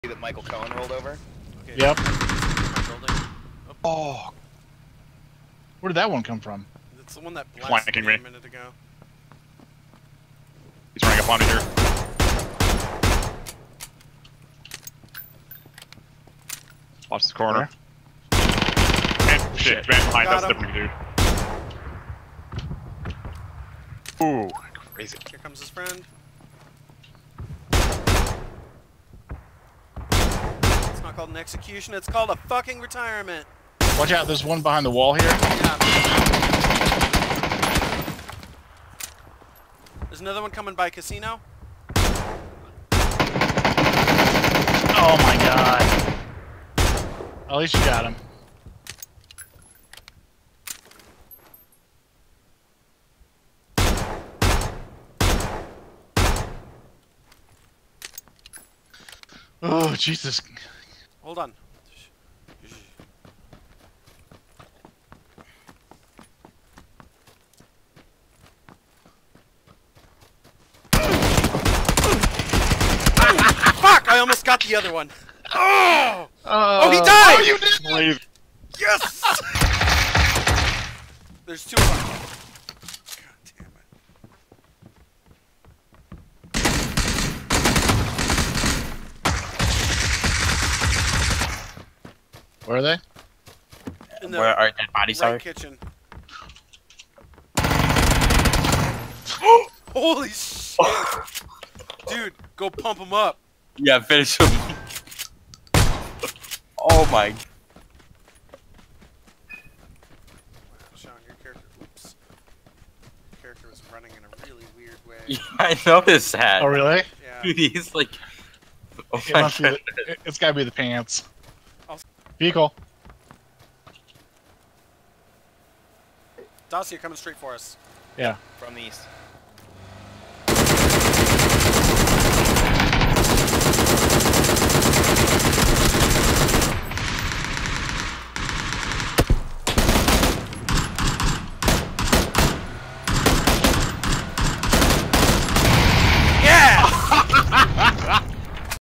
that Michael Cohen rolled over. Okay. Yep. Oh. Where did that one come from? It's the one that blasted me a minute ago. He's running up on me here. Watch the corner. Man, shit, man behind us, different dude. Ooh, crazy. Here comes his friend. It's not called an execution, it's called a fucking retirement. Watch out, there's one behind the wall here. Yeah. There's another one coming by casino. Oh my god. At least you got him. Oh, Jesus. Hold on. Fuck! I almost got the other one. Oh! Oh, he died! Oh, you did! Yes! There's two of them. God damn it. Where are they? In the Where are dead bodies right are? kitchen. Holy shit! Dude, go pump him up. Yeah, finish him. Oh my. Wow, Sean, your character, oops. Your character was running in a really weird way. Yeah, I noticed that. Oh, really? Yeah. Dude, he's like. Oh It my must be god. it's gotta be the pants. I'll... Vehicle. Dacia coming straight for us. Yeah. From the east.